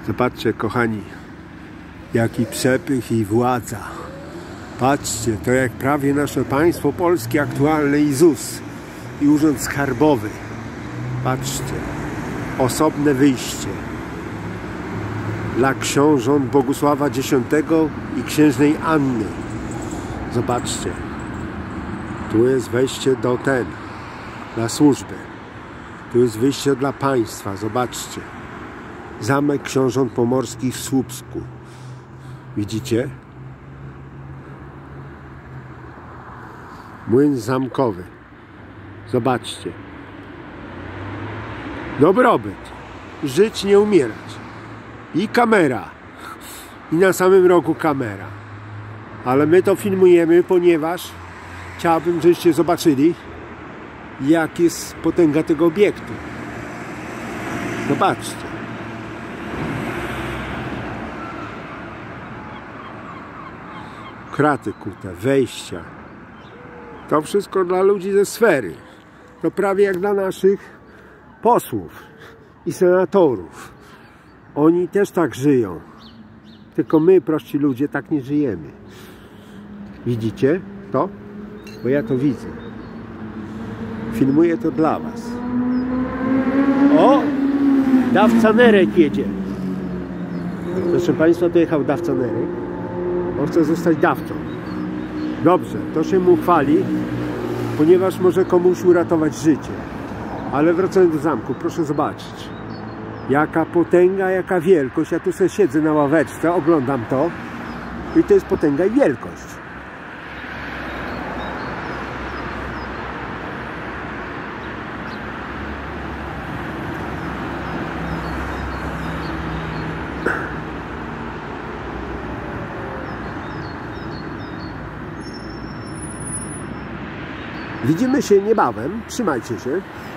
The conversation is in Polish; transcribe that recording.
Zobaczcie, kochani, jaki przepych i władza. Patrzcie, to jak prawie nasze państwo polskie aktualne i ZUS i Urząd Skarbowy. Patrzcie, osobne wyjście dla książąt Bogusława X i księżnej Anny. Zobaczcie, tu jest wejście dla służby. Tu jest wyjście dla państwa, zobaczcie. Zamek Książąt Pomorskich w Słupsku. Widzicie? Młyn zamkowy. Zobaczcie. Dobrobyt. Żyć, nie umierać. I kamera. I na samym rogu kamera. Ale my to filmujemy, ponieważ chciałbym, żebyście zobaczyli, jak jest potęga tego obiektu. Zobaczcie. Kraty kute, wejścia. To wszystko dla ludzi ze sfery. To prawie jak dla naszych posłów i senatorów. Oni też tak żyją. Tylko my, prości ludzie, tak nie żyjemy. Widzicie to? Bo ja to widzę. Filmuję to dla was. O! Dawca Nerek jedzie. Proszę państwa, dojechał dawca Nerek. On chce zostać dawcą. Dobrze, to się mu chwali, ponieważ może komuś uratować życie. Ale wracając do zamku, proszę zobaczyć. Jaka potęga, jaka wielkość. Ja tu sobie siedzę na ławeczce, oglądam to. I to jest potęga i wielkość. Widzimy się niebawem. Trzymajcie się.